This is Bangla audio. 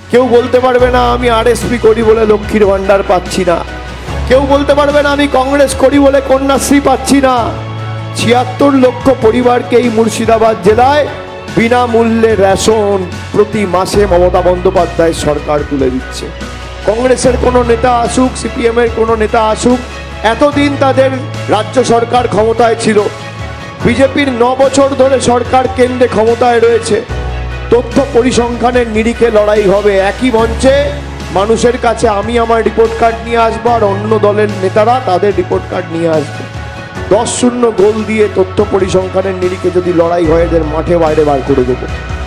কেউ বলতে পারবে না আমি আরএসপি করি বলে লক্ষ্মীর ভান্ডার পাচ্ছি না, কেউ বলতে পারবে না আমি কংগ্রেস করি বলে কন্যাশ্রী পাচ্ছি না। ৭৬ লক্ষ পরিবারকে এই মুর্শিদাবাদ জেলায় বিনামূল্যে রেশন প্রতি মাসে মমতা বন্দ্যোপাধ্যায় সরকার তুলে দিচ্ছে। কংগ্রেসের কোনো নেতা আসুক, সিপিএমের কোনো নেতা আসুক, এতদিন তাদের রাজ্য সরকার ক্ষমতায় ছিল। বিজেপির ৯ বছর ধরে সরকার কেন্দ্রে ক্ষমতায় রয়েছে। তথ্য পরিসংখ্যানের নিরিখে লড়াই হবে একই মঞ্চে। মানুষের কাছে আমি আমার রিপোর্ট কার্ড নিয়ে আসবো, আর অন্য দলের নেতারা তাদের রিপোর্ট কার্ড নিয়ে আসবে। 10-0 গোল দিয়ে তথ্য পরিসংখ্যানের নিরিখে যদি লড়াই হয়, এদের মাঠে বাইরে বার করে দেবো।